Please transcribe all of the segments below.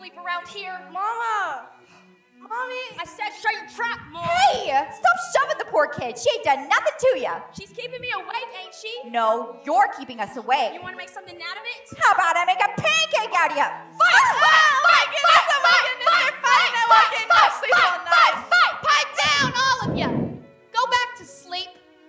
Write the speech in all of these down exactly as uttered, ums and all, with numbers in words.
sleep around here. Mama! Mommy! I said shut your trap, Mom! Hey! Stop shoving the poor kid. She ain't done nothing to you. She's keeping me awake, ain't she? No, you're keeping us awake. You want to make something out of it? How about I make a pancake out of you? Fight! Fight! Oh my goodness! Oh my goodness! They're fighting! I won't get no sleep all night. Fight! Fight! Pipe down, all of you! Go back to sleep.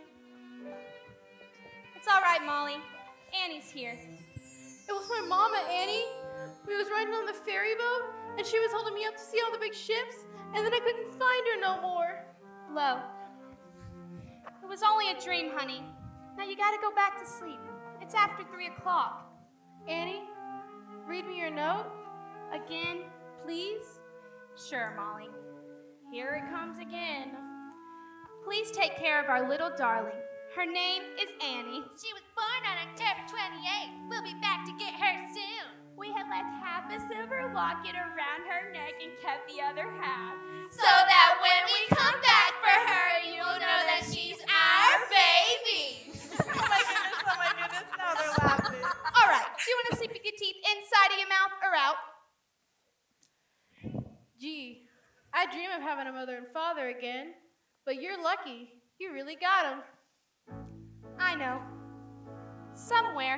It's all right, Molly. Annie's here. It was my mama, Annie. We was riding on the ferry boat, and she was holding me up to see all the big ships, and then I couldn't find her no more. Lo. It was only a dream, honey. Now you gotta go back to sleep. It's after three o'clock. Annie, read me your note. Again, please? Sure, Molly. Here it comes again. Please take care of our little darling. Her name is Annie. She was born on October twenty-eighth. We'll be back to get her soon. We had left half a silver locket around her neck and kept the other half. So that when we come back for her, you'll know that she's our baby. Oh my goodness, oh my goodness, now they're laughing. All right, do you want to sleep with your teeth inside of your mouth or out? Gee, I dream of having a mother and father again, but you're lucky. You really got them. I know. Somewhere.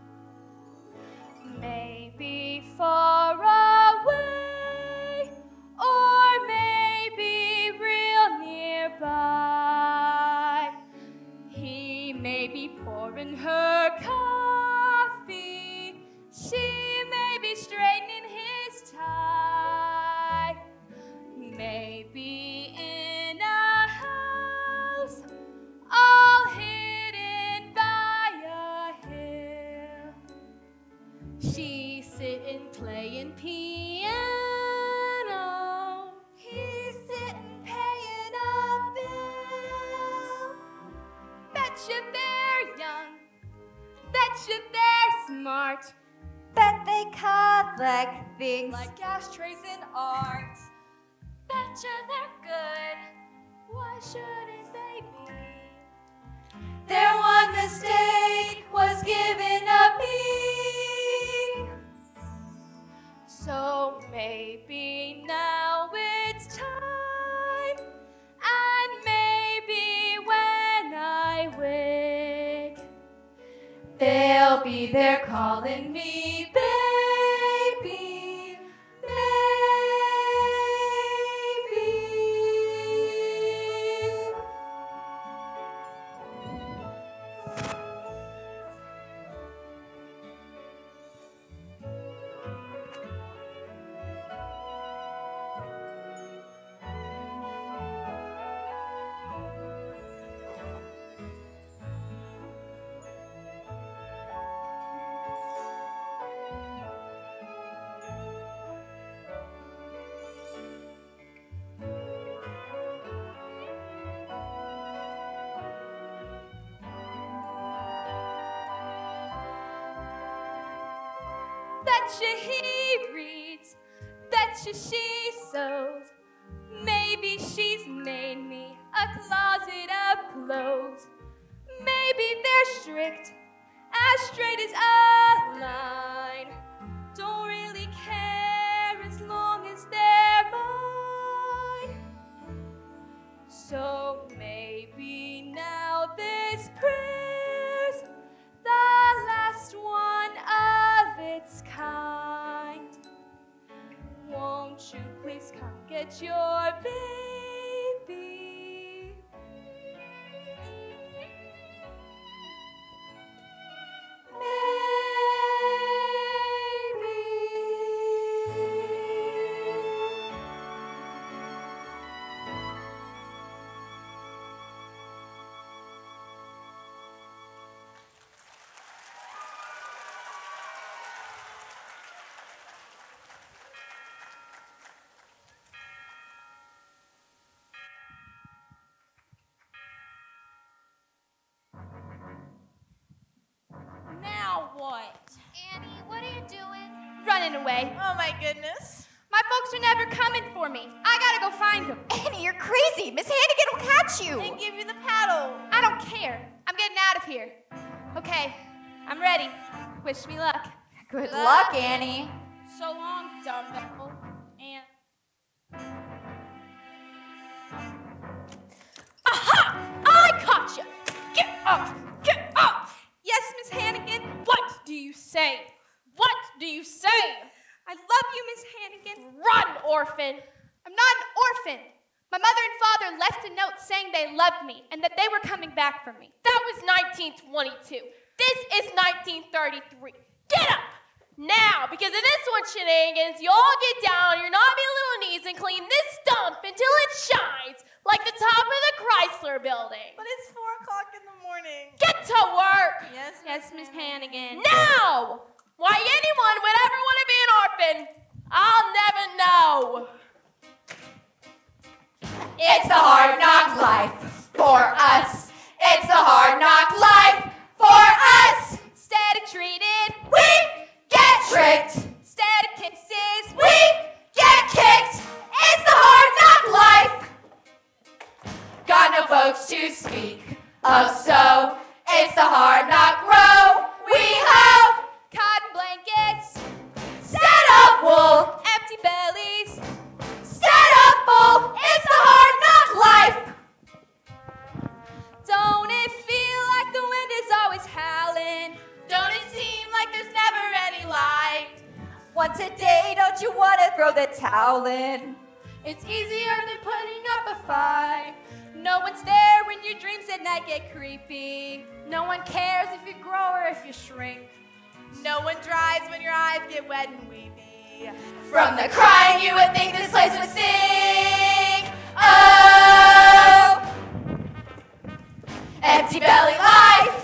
Maybe far away, or maybe real nearby. He may be pouring her coffee. She may be straightening his tie. Maybe in a house all hidden by a hill. She's sitting playing piano. He's sitting paying a bill. Betcha they're young. Betcha they're smart. Bet they collect things Like ashtrays in art. Betcha they're good. Why shouldn't they be? Their one mistake was giving up me. So maybe now it's time, and maybe when I wake, they'll be there calling me baby, baby. Betcha he reads, betcha she sews. Maybe she's made me a closet of clothes. Maybe they're strict, as straight as a line. Don't really care as long as they're mine. So maybe now this prayer's the last one of its kind. Won't you please come get your baby? Now what? Annie, what are you doing? Running away. Oh my goodness. My folks are never coming for me. I gotta go find them. Annie, you're crazy. Miss Hannigan will catch you. And give you the paddle. I don't care. I'm getting out of here. Okay, I'm ready. Wish me luck. Good luck, Annie. So long, dumbbell. And... Aha! I caught you! Get up! Get up! Yes, Miss Hannigan? What do you say? What do you say? I love you, Miss Hannigan. Run, orphan! I'm not an orphan. My mother and father left a note saying they loved me and that they were coming back for me. That was nineteen twenty-two. This is nineteen thirty-three. Get up! Now, because of this one shenanigans, you all get down on your knobby little knees and clean this stump until it shines like the top of the Chrysler building. But it's four o'clock in the morning. Get to work! Yes, Yes, Miss Hannigan. Now! Why anyone would ever want to be an orphan, I'll never know. It's the hard knock life for us. It's the hard knock life for us. Instead of treated, We get tricked. instead of kisses, We get kicked. It's the hard knock life. Got no folks to speak of, so it's the hard knock row. We hope. cotton blankets, Set up wool. empty bellies. Set up full. It's the hard knock life. Don't it feel like the wind is always howling? Don't it seem like there's never any light? Once a day, don't you want to throw the towel in? It's easier than putting up a fight. No one's there when your dreams at night get creepy. No one cares if you grow or if you shrink. No one dries when your eyes get wet and weepy. From the crying, you would think this place would sing. Oh, empty belly life,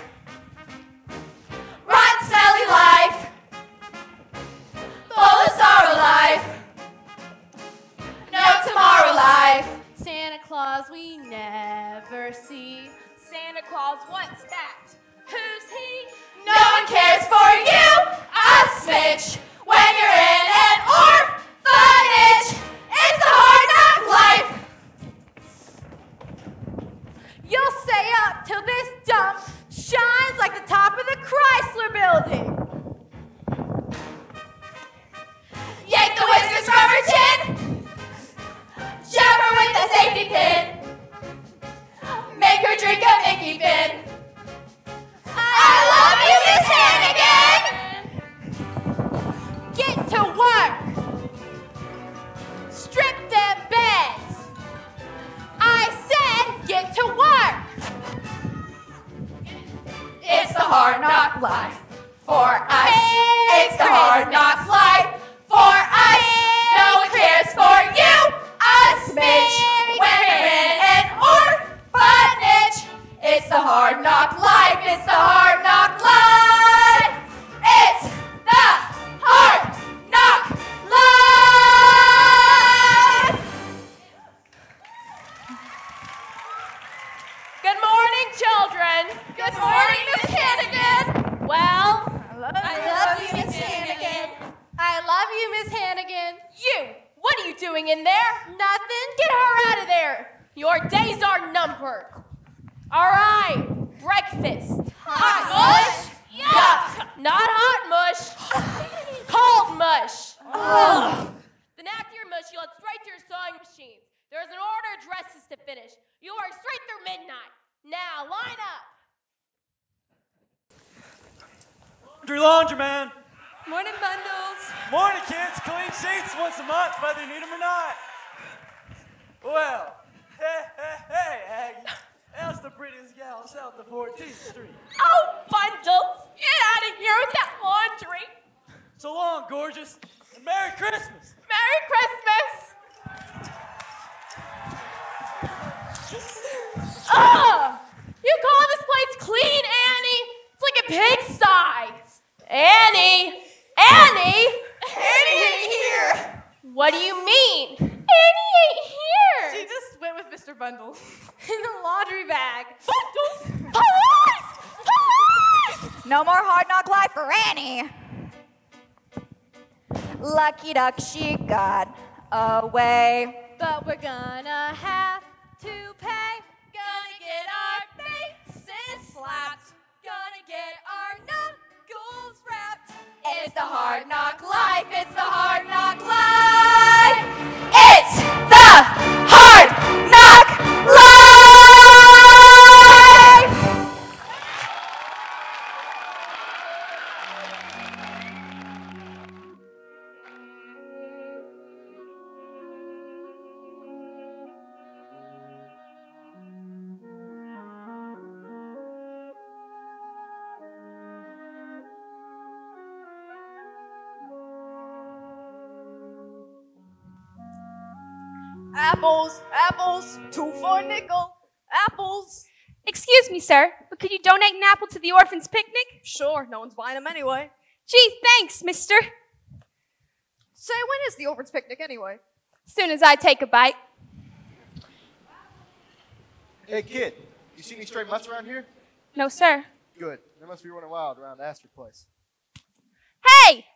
rotten smelly life, full of sorrow life, no tomorrow life. Santa Claus we never see. Santa Claus, what's that? Who's he? No one cares for you, a smidge, when you're in an orphanage. It's a hard knock life. You'll stay up till this dump shines like the top of the Chrysler building. Yank the whiskers from her chin. Shove her with a safety pin. Make her drink a Mickey Finn. I love you, Miss Hannigan. Get to work. Strip them beds. I said get to work. It's the hard knock life for us. Merry It's the hard knock life for us. No one cares for you, a smidge, when you're in an orphanage. It's the hard knock life. It's the hard knock life. It's the hard knock life. Good morning, children. Good morning, Miss Hannigan. Well, I love you, Miss Hannigan. I love you, Miss Hannigan. You! What are you doing in there? Nothing. Get her out of there! Your days are numbered. All right, breakfast. Hot mush? Yuck! Not hot mush. Cold mush. Ugh. Then after your mush, you'll head straight to your sewing machines. There's an order of dresses to finish. You'll work straight through midnight. Now, line up. Laundry laundryman. Morning, bundles. Morning, kids. Clean sheets once a month, whether you need them or not. Well, hey, hey, hey, Aggie. That's the prettiest gal south of fourteenth Street. Oh, bundles. Get out of here with that laundry. So long, gorgeous, and Merry Christmas. Merry Christmas. Ugh! You call this place clean, Annie? It's like a pigsty. Annie! Annie! Annie ain't here. What do you mean? Annie ain't here. She just went with Mister Bundles. In the laundry bag. Bundles! Police! Police! No more hard knock life for Annie. Lucky duck, she got away. But we're gonna have to pay. Gonna get our faces slapped. Gonna get our knuckles wrapped. It's the hard knock life. It's the hard knock life. It's the hard knock life. Apples, apples, two for a nickel. Apples. Excuse me, sir, but could you donate an apple to the orphans' picnic? Sure, no one's buying them anyway. Gee, thanks, mister. Say, when is the orphans' picnic anyway? Soon as I take a bite. Hey, kid, you see any stray mutts around here? No, sir. Good. They must be running wild around Astor Place. Hey!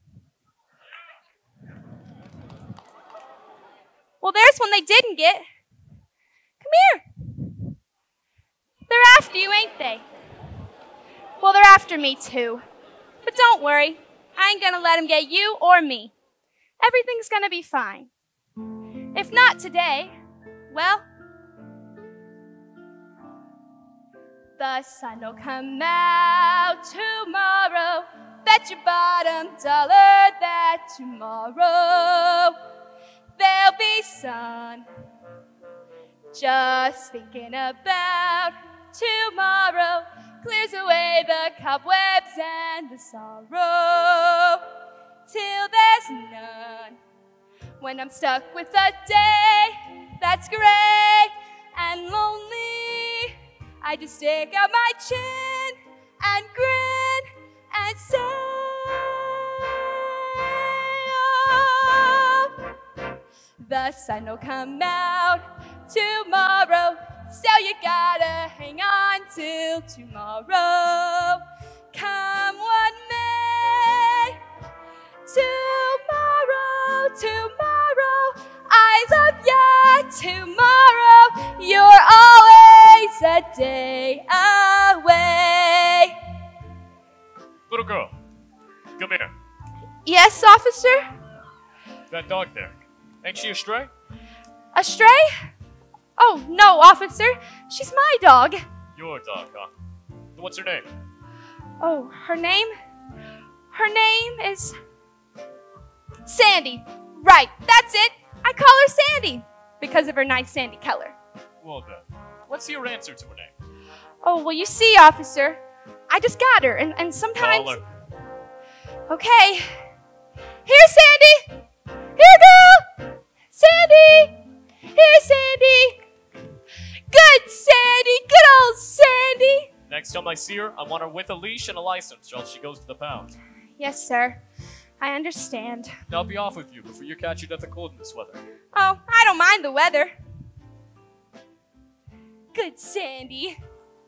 Well, there's one they didn't get. Come here. They're after you, ain't they? Well, they're after me, too. But don't worry. I ain't gonna let them get you or me. Everything's gonna be fine. If not today, well, the sun will come out tomorrow. Bet your bottom dollar that tomorrow there'll be sun. Just thinking about tomorrow clears away the cobwebs and the sorrow till there's none. When I'm stuck with a day that's gray and lonely, I just stick out my chin and grin and say, oh, the sun will come out tomorrow, so you gotta hang on till tomorrow. Come what may, tomorrow, tomorrow, I love ya tomorrow. You're always a day away. Little girl, come here. Yes, officer? That dog there, ain't she a stray? A stray? Oh, no, officer. She's my dog. Your dog, huh? Then what's her name? Oh, her name? Her name is Sandy. Right, that's it. I call her Sandy because of her nice sandy color. Well then, what's your answer to her name? Oh, well, you see, officer, I just got her, and, and sometimes... Call her. Okay. Here, Sandy. Here, girl. Sandy. Here, Sandy. Good Sandy. Good old Sandy. Next time I see her, I want her with a leash and a license, or else she goes to the pound. Yes, sir. I understand. Now I'll be off with you before you catch your death of cold in this weather. Oh, I don't mind the weather. Good Sandy.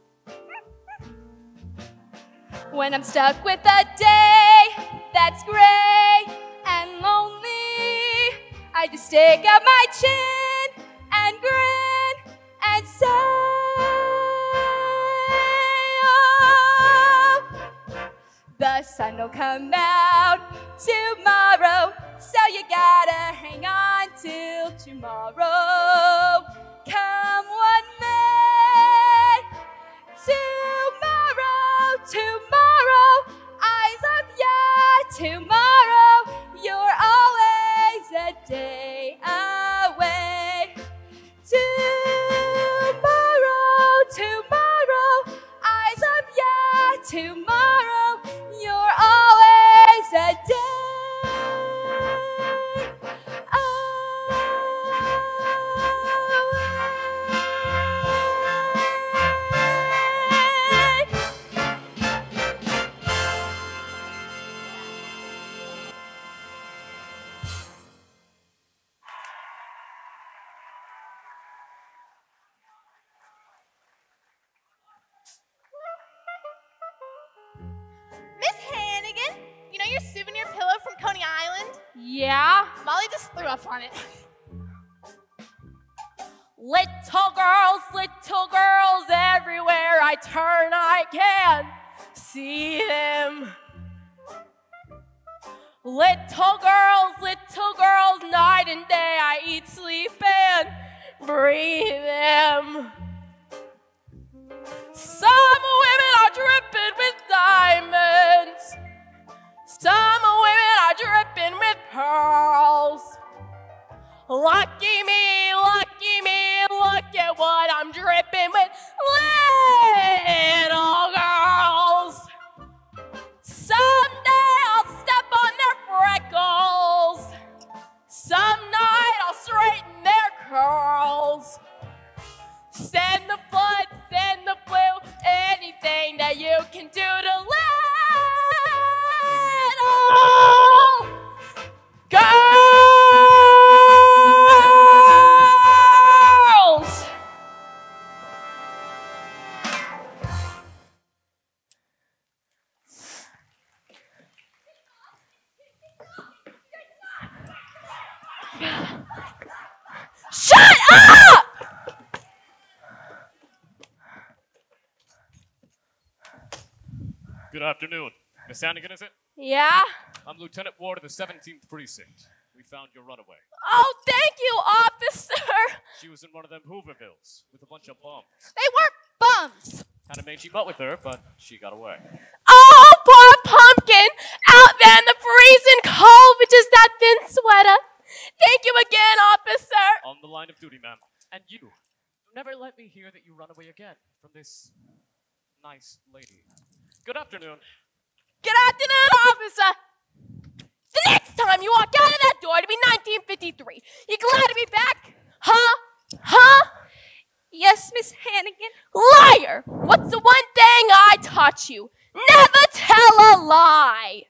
When I'm stuck with a day that's gray and lonely, I just stick out my chin and grin and say, oh, the sun will come out tomorrow, so you gotta hang on till tomorrow. Come what may, tomorrow, tomorrow, I love ya tomorrow. You're always a day away. Tomorrow, tomorrow, I love ya tomorrow. You're always a day Miss Hannigan, you know your souvenir pillow from Coney Island? Yeah? Molly just threw up on it. Little girls, little girls, everywhere I turn I can see them. Little girls, little girls, night and day I eat, sleep, and breathe them. Some women are dripping with diamonds. Some women are dripping with pearls. Lucky me, lucky me, look at what I'm dripping with. Little girls. Someday I'll step on their freckles. Some night I'll straighten their curls. Send the flood, send the blue, anything that you can do to little girls. Shut up! Good afternoon. Miss Hannigan, is it? Yeah? I'm Lieutenant Ward of the seventeenth Precinct. We found your runaway. Oh, thank you, officer. She was in one of them Hoovervilles with a bunch of bums. They weren't bums. Had a mangy butt with her, but she got away. Oh, poor pumpkin, out there in the freezing cold with just that thin sweater. Thank you again, officer. On the line of duty, ma'am. And you, never let me hear that you run away again from this nice lady. Good afternoon. Good afternoon, officer. The next time you walk out of that door, it'll be nineteen fifty-three. You glad to be back? Huh? Huh? Yes, Miss Hannigan. Liar! What's the one thing I taught you? Never tell a lie.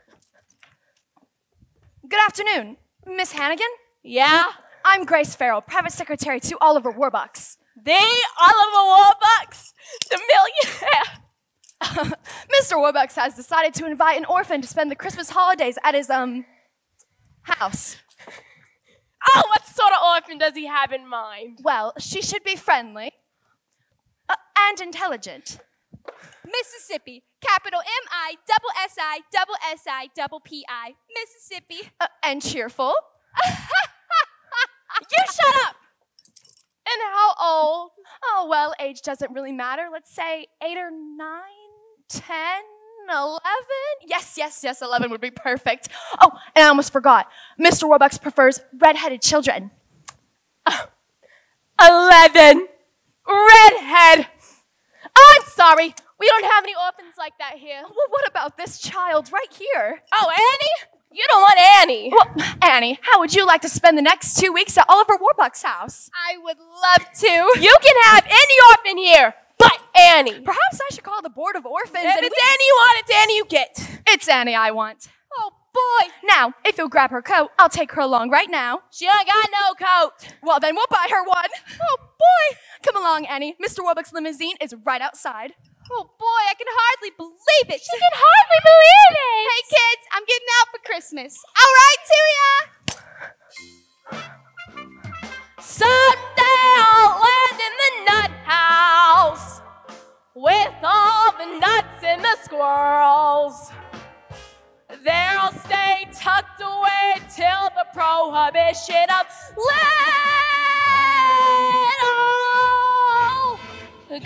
Good afternoon, Miss Hannigan. Yeah? I'm Grace Farrell, private secretary to Oliver Warbucks. The Oliver Warbucks, the millionaire. Mister Warbucks has decided to invite an orphan to spend the Christmas holidays at his, um, house. Oh, what sort of orphan does he have in mind? Well, she should be friendly uh, and intelligent. Mississippi. Capital M I, double S I, double S I, double P I. Mississippi. Uh, and cheerful. You shut up! And how old? Oh, well, age doesn't really matter. Let's say eight or nine, ten, eleven. Yes, yes, yes, eleven would be perfect. Oh, and I almost forgot. Mister Warbucks prefers red-headed children. Uh, Eleven. Redhead. I'm sorry. We don't have any orphans like that here. Well, what about this child right here? Oh, Annie? You don't want Annie. Well, Annie, how would you like to spend the next two weeks at Oliver Warbucks' house? I would love to. You can have any orphan here, but Annie. Perhaps I should call the Board of Orphans. If and it's we... Annie you want, it's Annie you get. It's Annie I want. Oh, boy. Now, if you'll grab her coat, I'll take her along right now. She ain't got no coat. Well, then we'll buy her one. Oh, boy. Come along, Annie. Mister Warbucks' limousine is right outside. Oh, boy, I can hardly believe it. She can hardly believe it. Hey, kids, I'm getting out for Christmas. All right, to ya. Someday I'll land in the nut house with all the nuts and the squirrels. There I'll stay tucked away till the prohibition of little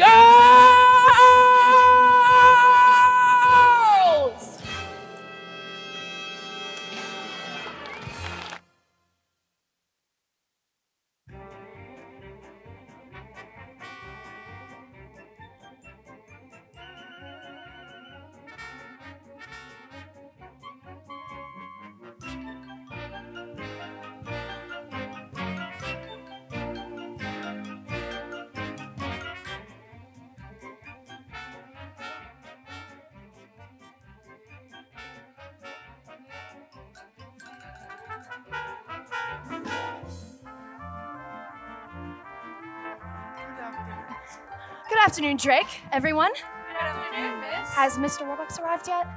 girls. Good afternoon, Drake, everyone. Good afternoon, miss. Has Mister Warbucks arrived yet?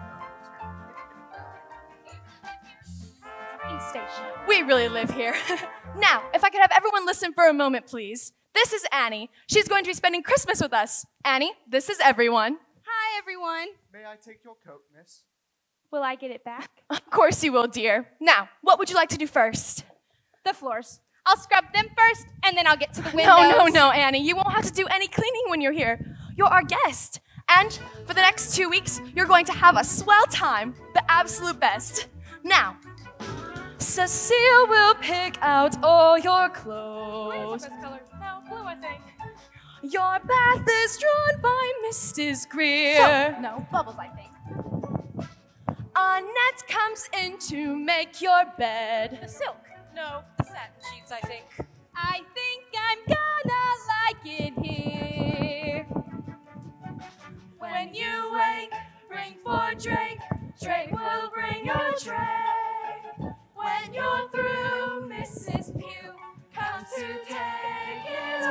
Train station. We really live here. Now, if I could have everyone listen for a moment, please. This is Annie. She's going to be spending Christmas with us. Annie, this is everyone. Hi, everyone. May I take your coat, miss? Will I get it back? Of course you will, dear. Now, what would you like to do first? The floors. I'll scrub them first, and then I'll get to the windows. No, no, no, Annie. You won't have to do any cleaning when you're here. You're our guest. And for the next two weeks, you're going to have a swell time. The absolute best. Now, Cecile will pick out all your clothes. Green is the best color. No, blue, I think. Your bath is drawn by Missus Greer. So, no, bubbles, I think. Annette comes in to make your bed. The silk. No, the satin sheets, I think. I think I'm gonna like it here. When you wake, ring for Drake. Drake will bring your tray. When you're through, Missus Pugh comes to take it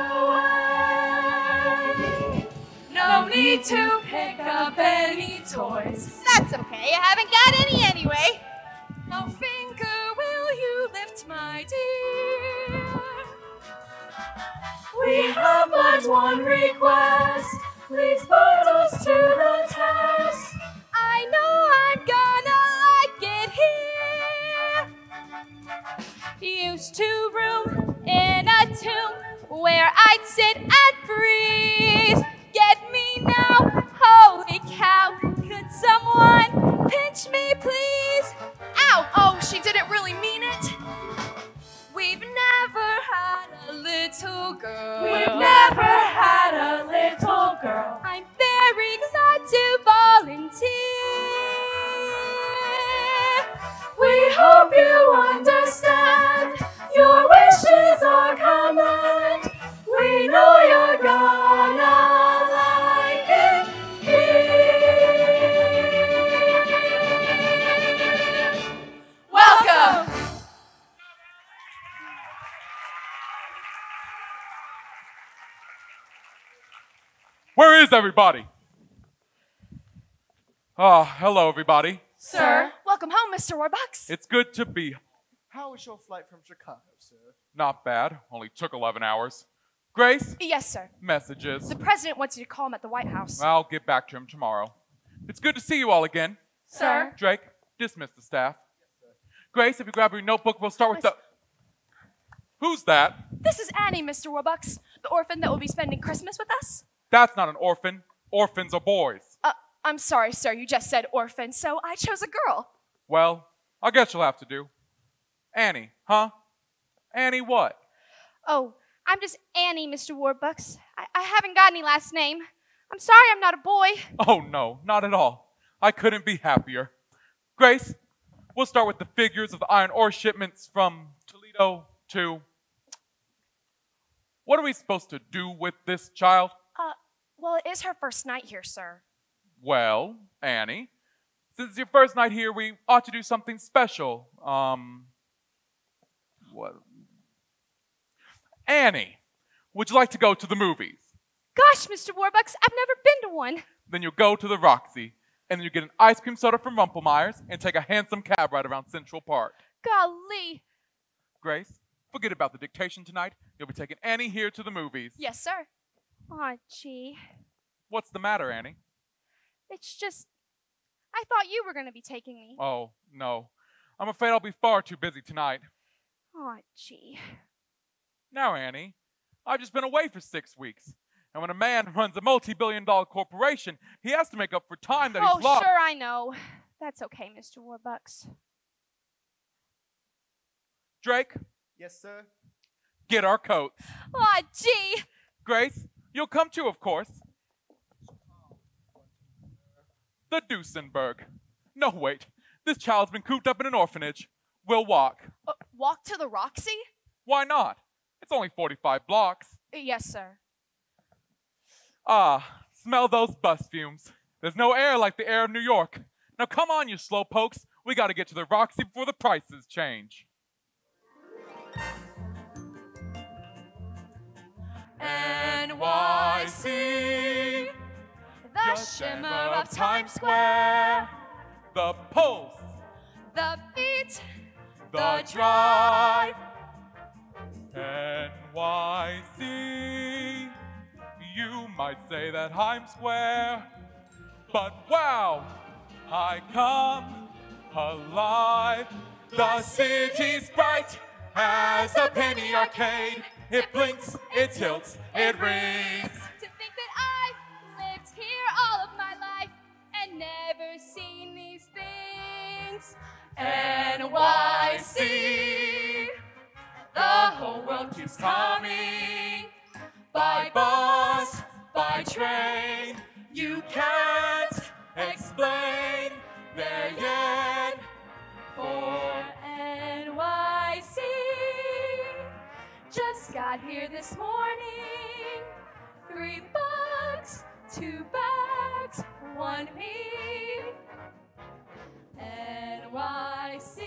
away. No need to pick up any toys. That's okay, I haven't got any anyway. No finger will you lift, my dear. We have but one request. Please put us to the test. I know I'm gonna like it here. Used to room in a tomb where I'd sit and freeze. Get me now, holy cow. Could someone pinch me, please? Ow! Oh, she didn't really mean it. We've never had a little girl. We've never had a little girl. I'm very glad to volunteer. We hope you understand. Your wishes are command. We know you're gonna like it here. Welcome. Where is everybody? Ah, hello, everybody. Sir. Welcome home, Mister Warbucks. It's good to be. How was your flight from Chicago, sir? Not bad. Only took eleven hours. Grace? Yes, sir. Messages. The president wants you to call him at the White House. I'll get back to him tomorrow. It's good to see you all again. Sir. Drake, dismiss the staff. Grace, if you grab your notebook, we'll start with the... Who's that? This is Annie, Mister Warbucks, the orphan that will be spending Christmas with us. That's not an orphan. Orphans are boys. Uh, I'm sorry, sir. You just said orphan, so I chose a girl. Well, I guess you'll have to do. Annie, huh? Annie what? Oh, I'm just Annie, Mister Warbucks. I, I haven't got any last name. I'm sorry I'm not a boy. Oh, no, not at all. I couldn't be happier. Grace, we'll start with the figures of the iron ore shipments from Toledo to... What are we supposed to do with this child? Uh, well, it is her first night here, sir. Well, Annie, since it's your first night here, we ought to do something special. Um, what? Annie, would you like to go to the movies? Gosh, Mister Warbucks, I've never been to one. Then you go to the Roxy, and then you get an ice cream soda from Rumpelmeyer's and take a handsome cab ride around Central Park. Golly. Grace, forget about the dictation tonight. You'll be taking Annie here to the movies. Yes, sir. Aw, gee. What's the matter, Annie? It's just, I thought you were going to be taking me. Oh, no. I'm afraid I'll be far too busy tonight. Aw, gee. Now, Annie, I've just been away for six weeks. And when a man runs a multi-billion dollar corporation, he has to make up for time that oh, he's lost. sure, I know. That's okay, Mister Warbucks. Drake, Yes, sir. get our coats. Aw, gee. Grace, you'll come too, of course. The Duesenberg. No, wait. This child's been cooped up in an orphanage. We'll walk. Uh, walk to the Roxy? Why not? It's only forty-five blocks. Yes, sir. Ah, smell those bus fumes. There's no air like the air of New York. Now come on, you slowpokes. We gotta get to the Roxy before the prices change. N Y C, The shimmer of Times Square. the pulse, The beat. the drive. N Y C, you might say that I'm square, but wow, I come alive. The city's bright as a penny arcade. It blinks, it tilts, it rings. To think that I've lived here all of my life and never seen these things. N Y C, the whole world keeps coming. By bus, by train, you can't explain there yet. For N Y C just got here this morning. Three bucks, two bags, one me. N Y C,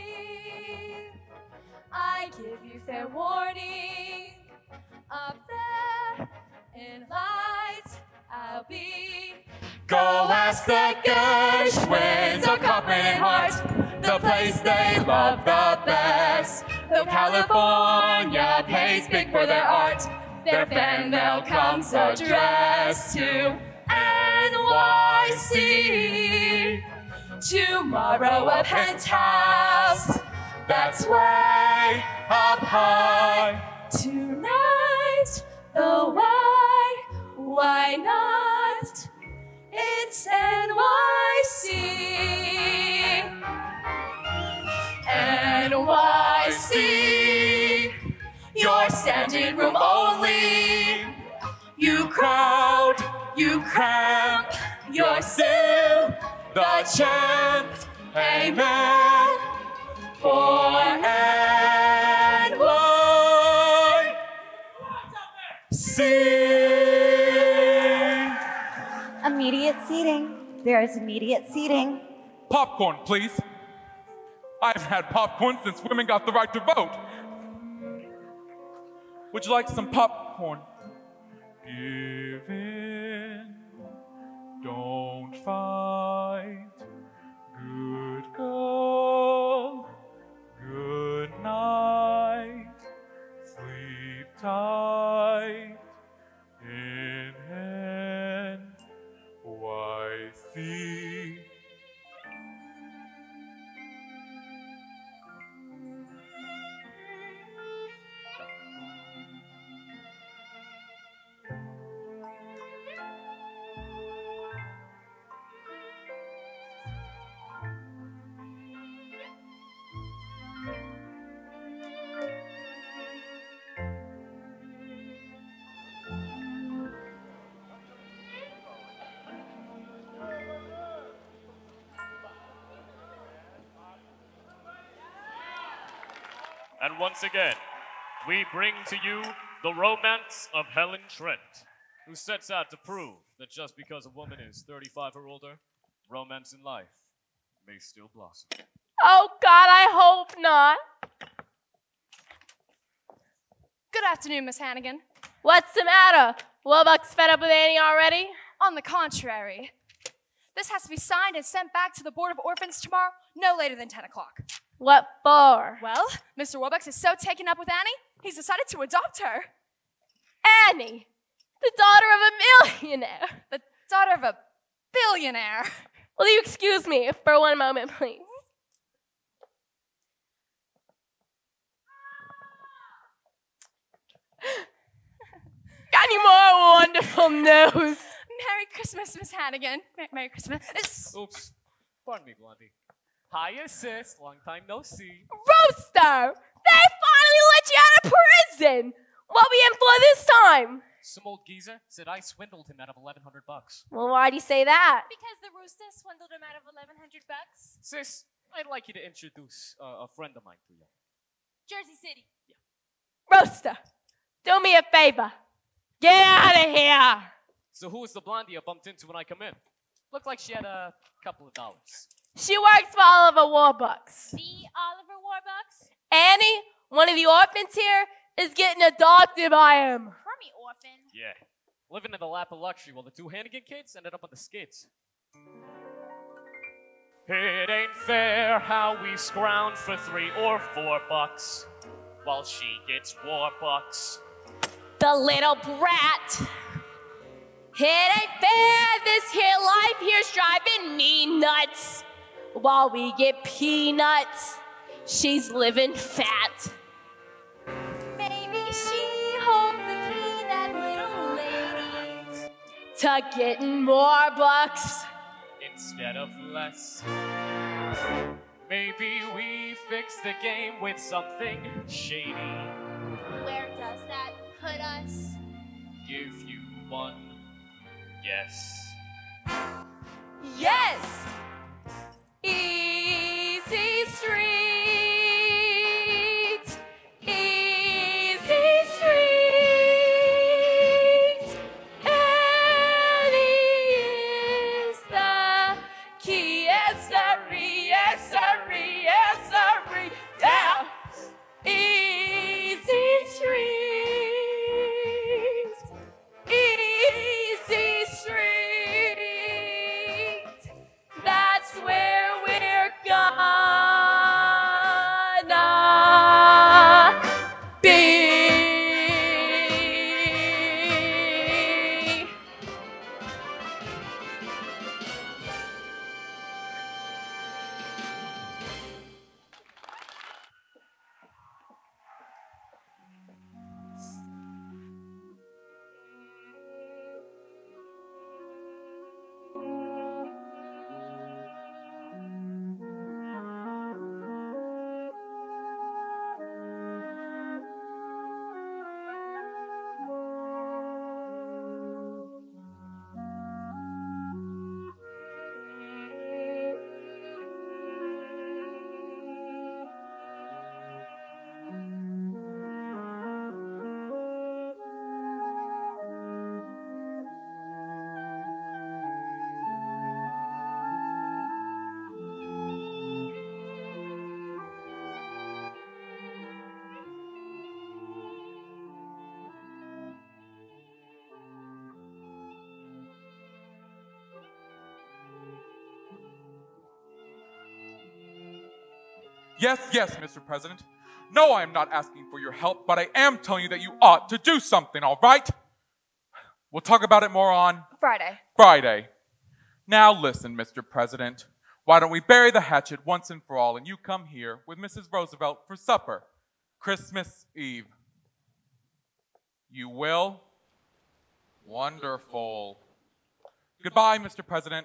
I give you fair warning. Up there in lights, I'll be. Go ask the Gershwins of Kaufman and Hart, the place they love the best. Though California pays big for their art, their fan mail comes addressed to N Y C. Tomorrow a penthouse that's way up high. Tonight, the why, why not? It's N Y C. N Y C, your standing room only. You crowd, you cramp, you're still the chance. Amen. For N Y C. Immediate seating. There is immediate seating. Popcorn, please. I haven't had popcorn since women got the right to vote. Would you like some popcorn? Give in, don't fight. Good girl, good night. Sleep tight in N Y C. And once again, we bring to you the romance of Helen Trent, who sets out to prove that just because a woman is thirty-five or older, romance in life may still blossom. Oh, God, I hope not. Good afternoon, Miss Hannigan. What's the matter? Warbucks fed up with Annie already? On the contrary, this has to be signed and sent back to the Board of Orphans tomorrow, no later than ten o'clock. What for? Well, Mister Warbucks is so taken up with Annie, he's decided to adopt her. Annie, the daughter of a millionaire. The daughter of a billionaire. Will you excuse me for one moment, please? Any more wonderful news? Merry Christmas, Miss Hannigan. Mer- Merry Christmas. Oops. Pardon me, Blondie. Hiya, sis. Long time no see. Roaster! They finally let you out of prison! What we in for this time? Some old geezer said I swindled him out of eleven hundred bucks. Well, why'd you say that? Because the rooster swindled him out of eleven hundred bucks. Sis, I'd like you to introduce uh, a friend of mine to you. Jersey City. Roaster, do me a favor. Get out of here! So who was the blondie I bumped into when I come in? Looked like she had a couple of dollars. She works for Oliver Warbucks. The Oliver Warbucks? Annie, one of the orphans here, is getting adopted by him. Crummy orphan. Yeah. Living in the lap of luxury while the two Hannigan kids ended up on the skids. It ain't fair how we scrounge for three or four bucks while she gets war bucks. The little brat. It ain't fair, this here life here's driving me nuts. while we get peanuts. She's living fat. Maybe she holds the key, that little lady, To getting more bucks. Instead of less. Maybe we fix the game with something shady. Where does that put us? Give you one guess. Yes! Easy Street! Easy Street! Annie is the key. Yes, sirree, yes, sirree, yes, sirree. Down! Easy Street! Easy Street! That's where we're gonna be. Yes, yes, Mister President. No, I am not asking for your help, but I am telling you that you ought to do something, all right? We'll talk about it more on Friday. Friday. Now listen, Mister President. Why don't we bury the hatchet once and for all, and you come here with Missus Roosevelt for supper, Christmas Eve. You will? Wonderful. Goodbye, Mister President.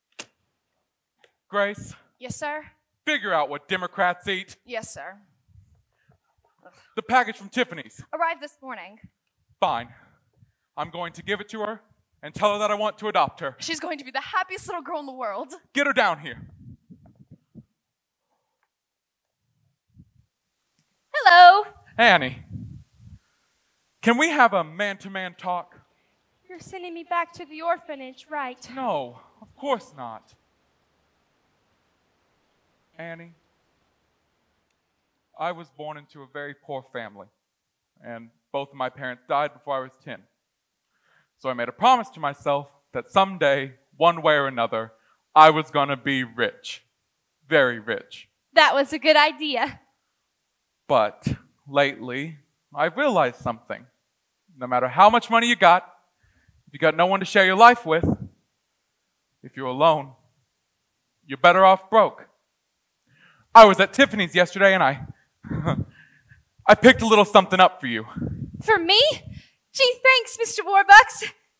Grace, Yes, sir? figure out what Democrats eat. Yes, sir. The package from Tiffany's. Arrived this morning. Fine. I'm going to give it to her and tell her that I want to adopt her. She's going to be the happiest little girl in the world. Get her down here. Hello. Annie, can we have a man-to-man talk? You're sending me back to the orphanage, right? No, of course not. Annie, I was born into a very poor family, and both of my parents died before I was ten. So I made a promise to myself that someday, one way or another, I was going to be rich. Very rich. That was a good idea. But lately, I've realized something. No matter how much money you got, if you got no one to share your life with, if you're alone, you're better off broke. I was at Tiffany's yesterday and I, I picked a little something up for you. For me? Gee, thanks, Mister Warbucks.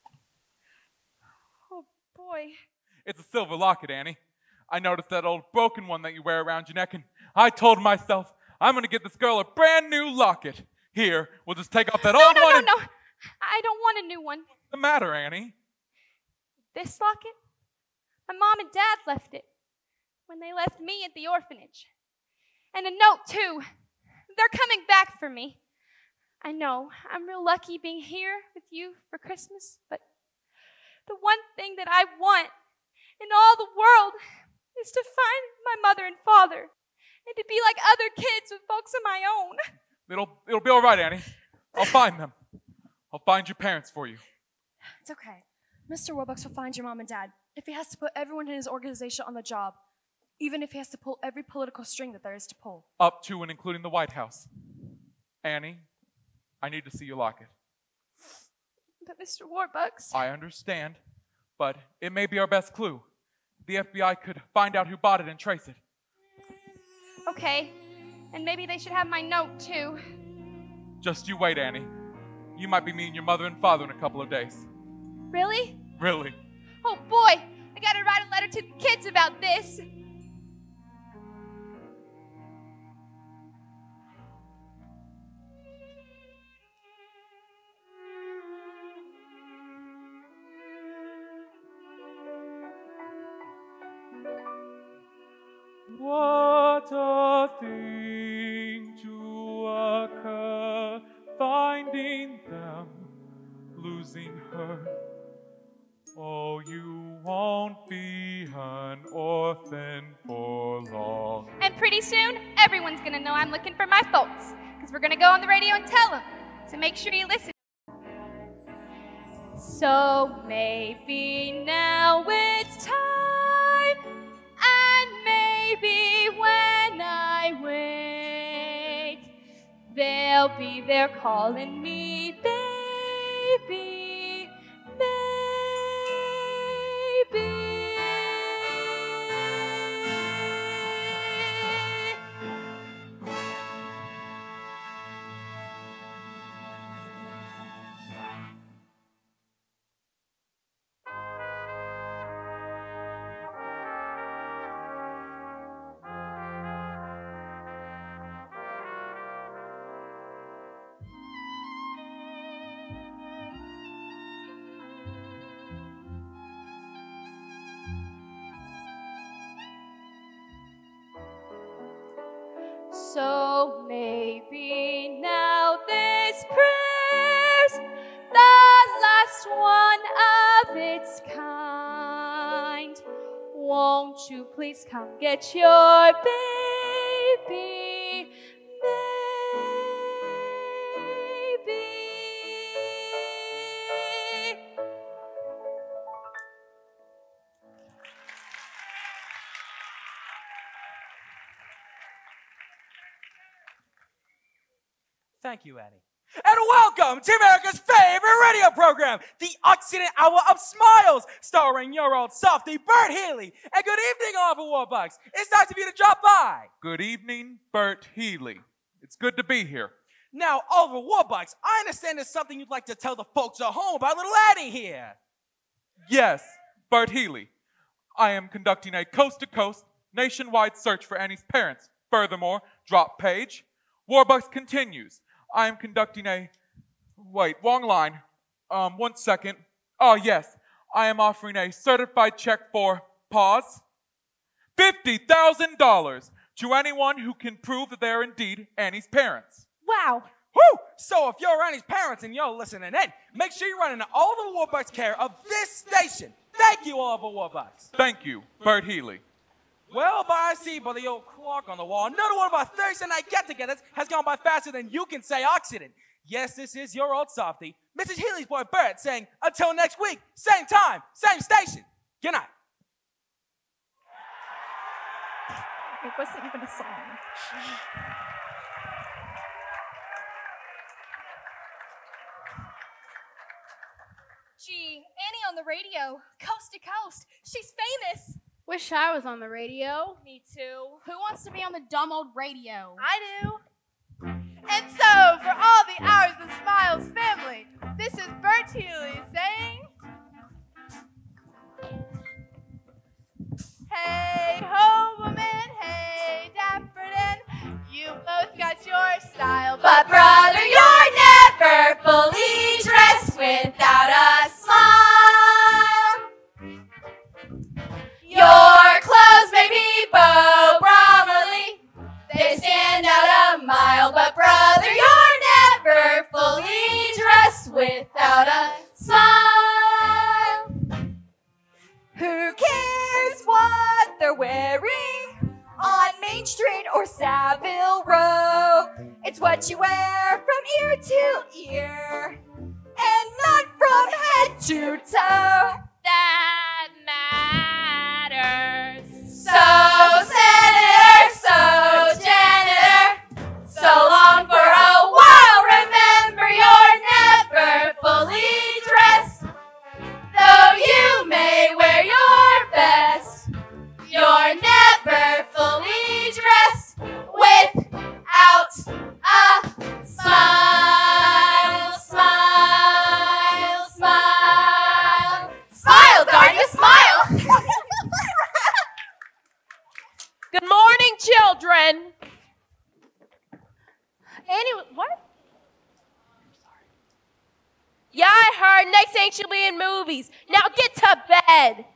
Oh, boy. It's a silver locket, Annie. I noticed that old broken one that you wear around your neck, and I told myself, I'm going to get this girl a brand new locket. Here, we'll just take off that No, old no, one. no, and... no. I don't want a new one. What's the matter, Annie? This locket? My mom and dad left it when they left me at the orphanage. And a note, too. They're coming back for me. I know, I'm real lucky being here with you for Christmas, but the one thing that I want in all the world is to find my mother and father and to be like other kids with folks of my own. It'll, it'll be all right, Annie. I'll find them. I'll find your parents for you. It's okay. Mister Warbucks will find your mom and dad if he has to put everyone in his organization on the job, even if he has to pull every political string that there is to pull. Up to and including the White House. Annie, I need to see your locket. But Mister Warbucks... I understand, but it may be our best clue. The F B I could find out who bought it and trace it. Okay, and maybe they should have my note too. Just you wait, Annie. You might be meeting your mother and father in a couple of days. Really? Really? Oh boy, I gotta write a letter to the kids about this. What a thing to occur, finding them, losing her. Oh, you won't be an orphan for long. And pretty soon, everyone's gonna know I'm looking for my folks, because we're gonna go on the radio and tell them, so make sure you listen. So maybe now it's time, and maybe when I wake, they'll be there calling me baby, baby. So maybe now this prayer's the last one of its kind. Won't you please come get your baby, baby? Thank you, Annie. And welcome to America's favorite radio program, the Occident Hour of Smiles, starring your old softy, Bert Healy. And good evening, Oliver Warbucks. It's time for you to drop by. Good evening, Bert Healy. It's good to be here. Now, Oliver Warbucks, I understand there's something you'd like to tell the folks at home about little Annie here. Yes, Bert Healy. I am conducting a coast-to-coast, nationwide search for Annie's parents. Furthermore, drop page. Warbucks continues. I am conducting a, wait, wrong line. Um, one second. Oh, yes. I am offering a certified check for, pause, fifty thousand dollars to anyone who can prove that they are indeed Annie's parents. Wow. Woo! So if you're Annie's parents and you're listening in, make sure you run into Oliver Warbucks' care of this station. Thank you, Oliver Warbucks. Thank you, Bert Healy. Well, but I see by the old clock on the wall, another one of our Thursday night get-togethers has gone by faster than you can say Occident. Yes, this is your old softy, Missus Healy's boy Bert, saying, until next week, same time, same station. Good night. It wasn't even a song. Gee, Annie on the radio, coast to coast. She's famous. Wish I was on the radio. Me too. Who wants to be on the dumb old radio? I do. And so, for all the Hours of Smiles family, this is Bert Healy saying, hey ho woman, hey Dapperton, you both got your style, But brother, you're never fully dressed without a smile. Your clothes may be Beau Bromley, they stand out a mile, but brother, you're never fully dressed without a smile. Who cares what they're wearing on Main Street or Savile Row? It's what you wear from ear to ear and not from head to toe. That matters. So senator, so janitor, so long for a while, remember you're never fully dressed, though you may wear your best. think she'll be in movies. Now get to bed.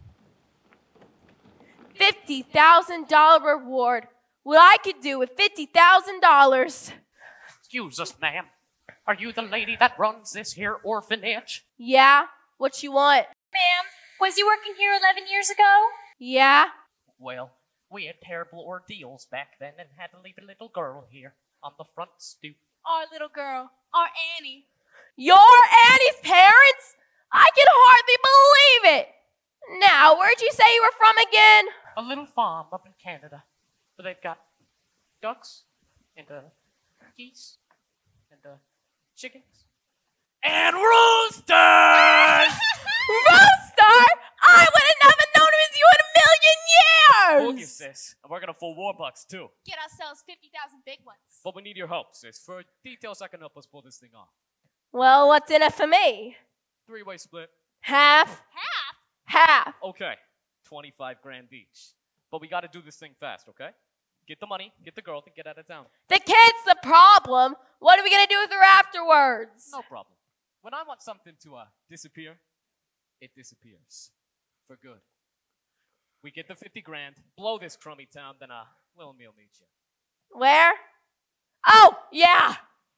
fifty thousand dollars reward. What I could do with fifty thousand dollars. Excuse us, ma'am. Are you the lady that runs this here orphanage? Yeah? What you want? Ma'am, was you working here eleven years ago? Yeah? Well, we had terrible ordeals back then and had to leave a little girl here on the front stoop. Our little girl, our Annie. You're Annie's parents? I can hardly believe it. Now, where'd you say you were from again? A little farm up in Canada. But they've got ducks and uh, geese and uh, chickens. And roosters! Rooster? I would have never known it was you in a million years! Look at this. And we're gonna full Warbucks too. Get ourselves fifty thousand big ones. But we need your help, sis, for details that can help us pull this thing off. Well, what's in it for me? Three-way split. Half? Half? Half. Okay. twenty-five grand each. But we gotta do this thing fast, okay? Get the money, get the girl, and get out of town. The kid's the problem. What are we gonna do with her afterwards? No problem. When I want something to uh, disappear, it disappears. For good. We get the fifty grand, blow this crummy town, then uh, Little Meal needs you. Where? Oh, yeah.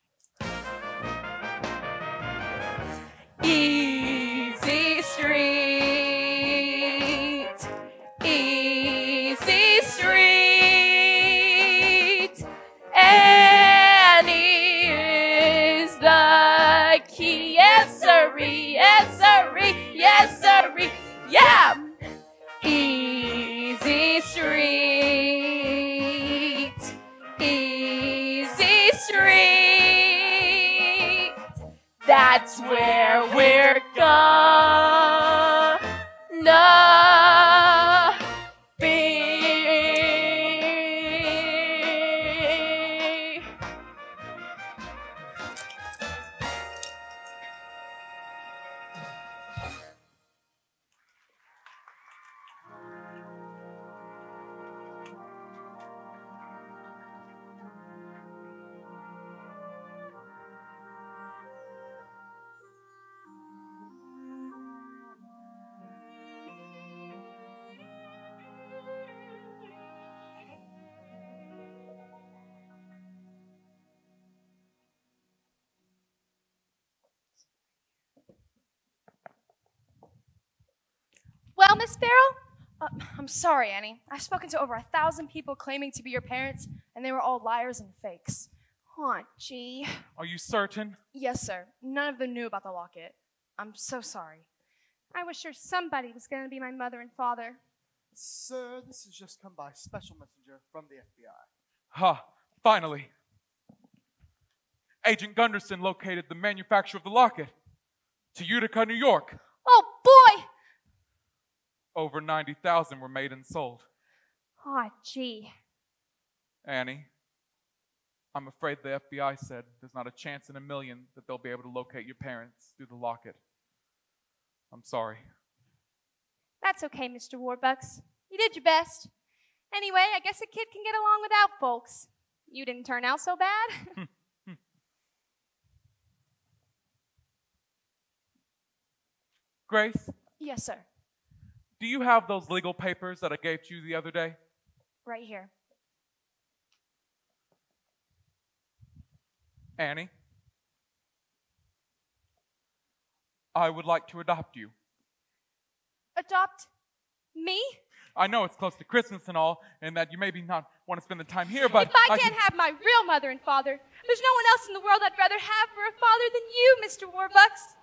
Easy Street. Easy Street. Annie is the key. Yes, sirree. Yes, sirree. Yes, sirree. Yeah. Easy Street. Easy Street. That's where we're gonna be. Well, Miss Farrell, uh, I'm sorry, Annie. I've spoken to over a thousand people claiming to be your parents, and they were all liars and fakes. Aw, gee. Are you certain? Yes, sir. None of them knew about the locket. I'm so sorry. I was sure somebody was going to be my mother and father. Sir, this has just come by special messenger from the F B I. Ha, finally. Agent Gunderson located the manufacturer of the locket to Utica, New York. Oh, boy! Over ninety thousand were made and sold. Aw, gee. Annie, I'm afraid the F B I said there's not a chance in a million that they'll be able to locate your parents through the locket. I'm sorry. That's okay, Mister Warbucks. You did your best. Anyway, I guess a kid can get along without folks. You didn't turn out so bad. Grace, Yes, sir. do you have those legal papers that I gave to you the other day? Right here. Annie, I would like to adopt you. Adopt me? I know it's close to Christmas and all, and that you maybe not want to spend the time here, but If I can't have my real mother and father, there's no one else in the world I'd rather have for a father than you, Mister Warbucks.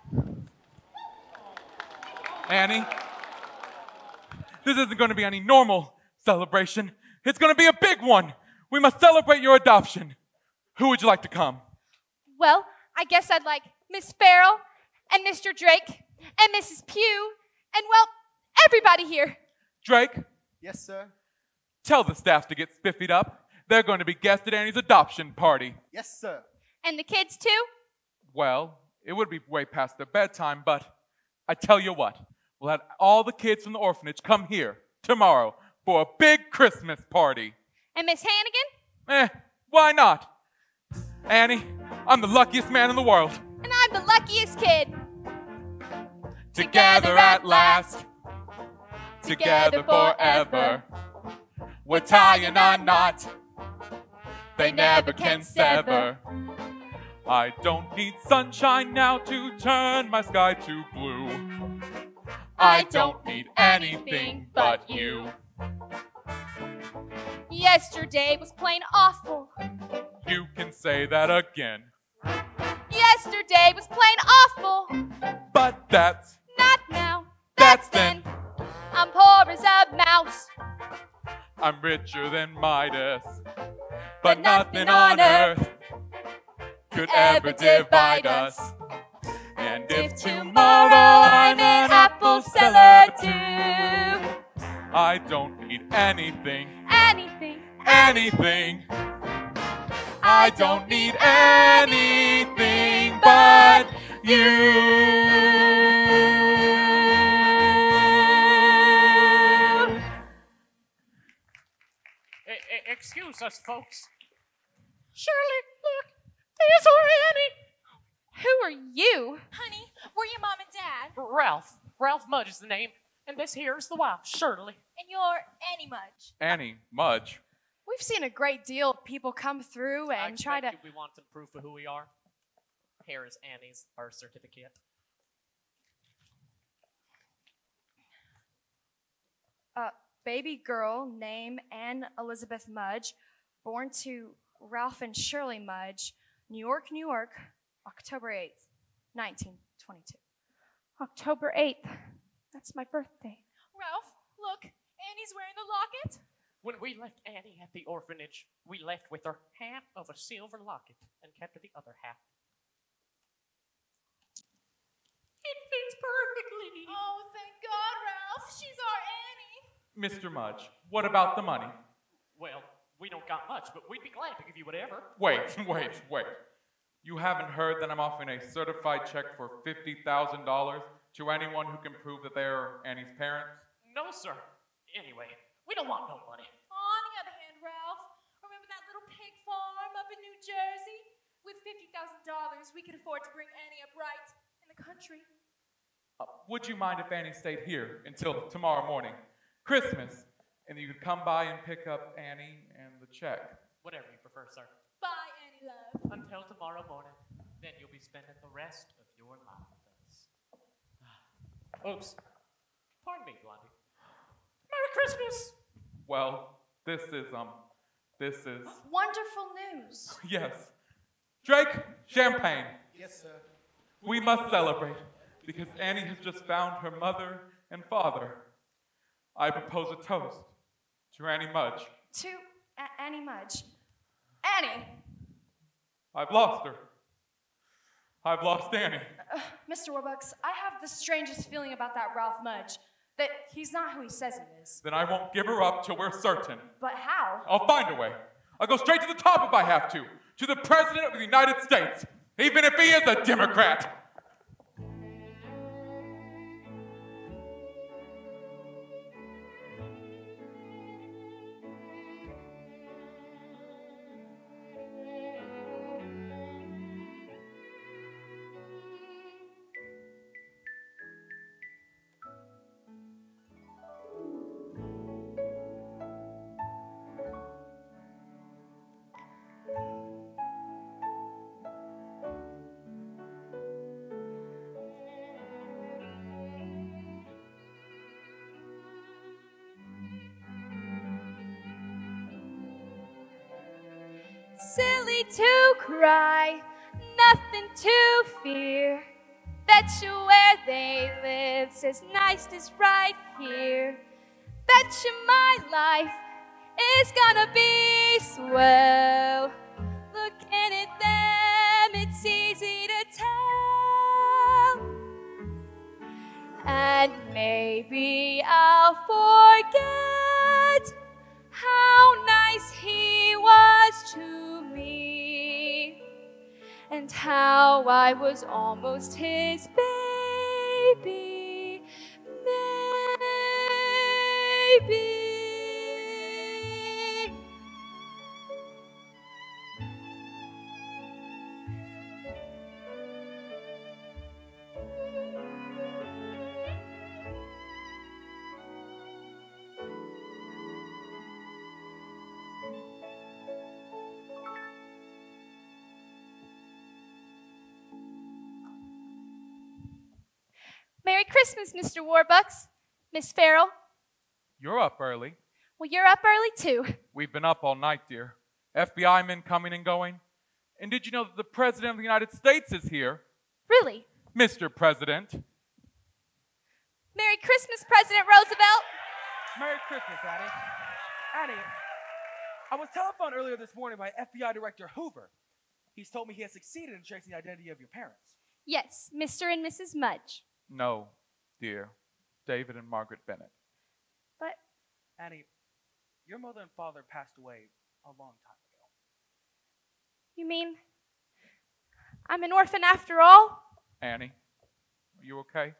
Annie, this isn't going to be any normal celebration. It's going to be a big one. We must celebrate your adoption. Who would you like to come? Well, I guess I'd like Miss Farrell and Mister Drake and Missus Pugh and, well, everybody here. Drake, Yes, sir. tell the staff to get spiffied up. They're going to be guests at Annie's adoption party. Yes, sir. And the kids, too? Well, it would be way past their bedtime, but I tell you what, we'll have all the kids from the orphanage come here tomorrow for a big Christmas party. And Miss Hannigan? Eh, why not? Annie, I'm the luckiest man in the world. And I'm the luckiest kid. together at last, together forever. We're tying a knot they never can sever. I don't need sunshine now to turn my sky to blue. I don't need anything but you. Yesterday was plain awful. You can say that again. Yesterday was plain awful. But that's Not now. That's then. I'm poor as a mouse. I'm richer than Midas, but nothing on earth could ever divide us. And if tomorrow I'm an apple seller too, I don't need anything, Anything. anything. I don't need anything but you. E- e- excuse us, folks. Shirley, look, there's our Annie. Who are you? Honey, we're your mom and dad. Ralph. Ralph Mudge is the name, and this here is the wife, Shirley. And you're Annie Mudge. Annie Mudge. We've seen a great deal of people come through I and try to. expect you- we want some proof of who we are. Here is Annie's birth certificate. Uh, baby girl, name Anne Elizabeth Mudge, born to Ralph and Shirley Mudge, New York, New York, October eighth, nineteen twenty-two. October eighth. That's my birthday. Ralph, look, Annie's wearing the locket. When we left Annie at the orphanage, we left with her half of a silver locket and kept the other half. It fits perfectly. Oh, thank God, Ralph. She's our Annie. Mister Mudge, what about the money? Well, we don't got much, but we'd be glad to give you whatever. Wait, wait, wait. You haven't heard that I'm offering a certified check for fifty thousand dollars to anyone who can prove that they are Annie's parents? No, sir. Anyway, we don't want no money. On the other hand, Ralph, remember that little pig farm up in New Jersey? With fifty thousand dollars, we could afford to bring Annie up right in the country. Uh, would you mind if Annie stayed here until tomorrow morning, Christmas, and you could come by and pick up Annie and the check? Whatever you prefer, sir. Bye, Annie love. Until tomorrow morning, then you'll be spending the rest of your life with us. Oops. Pardon me, Blondie. Merry Christmas! Well, this is, um, this is, Wonderful news. yes. Drake, champagne. Yes, sir. We must celebrate because Annie has just found her mother and father. I propose a toast to Annie Mudge. To A- Annie Mudge. Annie! I've lost her. I've lost Annie. Uh, Mister Warbucks, I have the strangest feeling about that Ralph Mudge. That he's not who he says he is. Then I won't give her up till we're certain. But how? I'll find a way. I'll go straight to the top if I have to. To the President of the United States. Even if he is a Democrat. Silly to cry, nothing to fear. Bet you where they live's as nice as right here. Bet you my life is gonna be swell. Looking at them, it's easy to tell. And maybe I'll forget how nice he was to me, and how I was almost his baby, baby. Christmas, Mister Warbucks. Miss Farrell. You're up early. Well, you're up early too. We've been up all night, dear. F B I men coming and going. And did you know that the President of the United States is here? Really? Mister President. Merry Christmas, President Roosevelt. Merry Christmas, Annie. Annie, I was telephoned earlier this morning by F B I Director Hoover. He's told me he has succeeded in tracing the identity of your parents. Yes, Mister and Missus Mudge. No, dear. David and Margaret Bennett. But, Annie, your mother and father passed away a long time ago. You mean I'm an orphan after all? Annie, are you okay?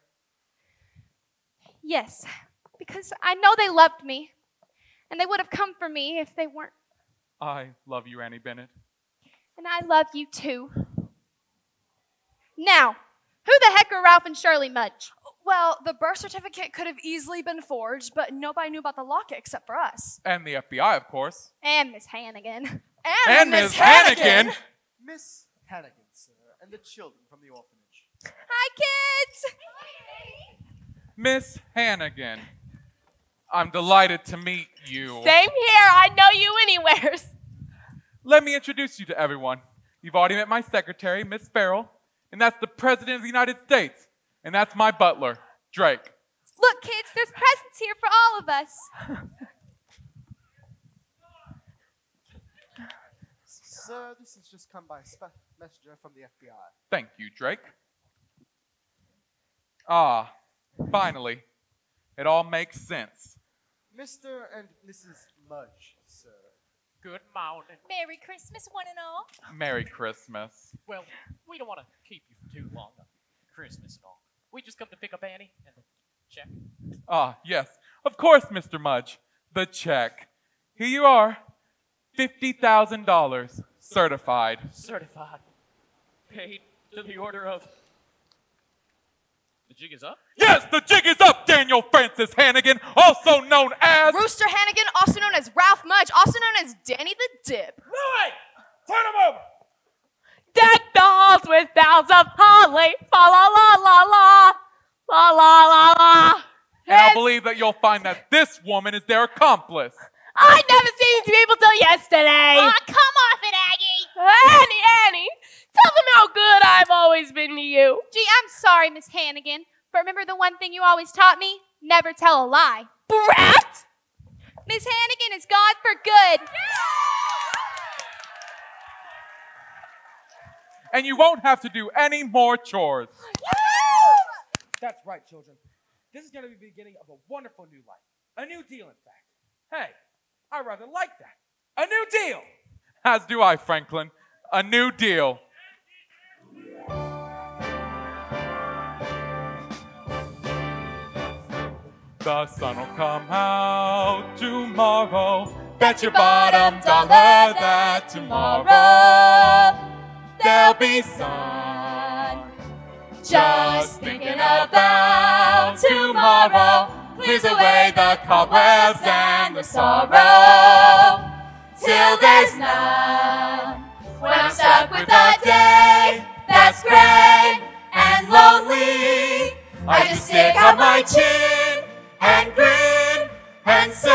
Yes, because I know they loved me, and they would have come for me if they weren't. I love you, Annie Bennett. And I love you too. Now, who the heck are Ralph and Shirley Mudge? Well, the birth certificate could have easily been forged, but nobody knew about the locket except for us. And the F B I, of course. And Miss Hannigan. And, and Miss Hannigan. Miss Hannigan, sir, and the children from the orphanage. Hi, kids! Miss Hannigan, I'm delighted to meet you. Same here. I know you anywheres. Let me introduce you to everyone. You've already met my secretary, Miss Farrell, and that's the President of the United States, and that's my butler, Drake. Look, kids, there's presents here for all of us. Sir, this has just come by a spe- messenger from the F B I. Thank you, Drake. Ah, finally, it all makes sense. Mister and Missus Mudge, sir. Good morning. Merry Christmas, one and all. Merry Christmas. Well, we don't want to keep you for too long on Christmas and all. We just come to pick up Annie and the check. Ah, yes, of course, Mister Mudge. The check. Here you are. fifty thousand dollars. Certified. Certified. Paid to the order of... The jig is up? Yes, the jig is up, Daniel Francis Hannigan, also known as... Rooster Hannigan, also known as Ralph Mudge, also known as Danny the Dip. Louie! Turn him over! Deck the halls with boughs of holly. La la la la la. La la la la. And I believe that you'll find that this woman is their accomplice. I never seen these people till yesterday. Aw, come off it, Aggie. Annie, Annie, tell them how good I've always been to you. Gee, I'm sorry, Miss Hannigan, but remember the one thing you always taught me? Never tell a lie. Brat! Miss Hannigan is gone for good. And you won't have to do any more chores. That's right, children. This is going to be the beginning of a wonderful new life. A new deal, in fact. Hey, I rather like that. A new deal! As do I, Franklin. A new deal. The sun will come out tomorrow. Bet your bottom dollar that tomorrow there'll be sun. Just thinking about tomorrow clears away the cobwebs and the sorrow. Till there's none. When I'm stuck with a day that's gray and lonely, I just stick out my chin and grin and say,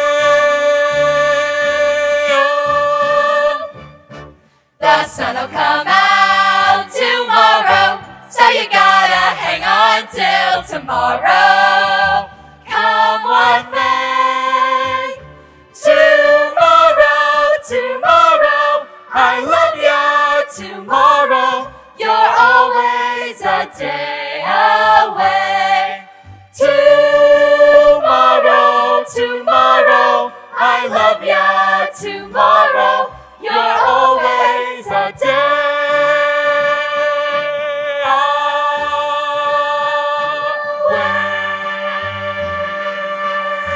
oh, the sun'll come out tomorrow, so you gotta hang on till tomorrow. Come what may, tomorrow, tomorrow, I love you tomorrow, you're always a day away. Tomorrow, tomorrow, I love you tomorrow, you're always a day away.